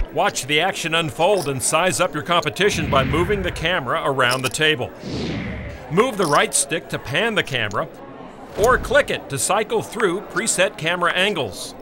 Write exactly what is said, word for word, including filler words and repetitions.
Watch the action unfold and size up your competition by moving the camera around the table. Move the right stick to pan the camera, or click it to cycle through preset camera angles.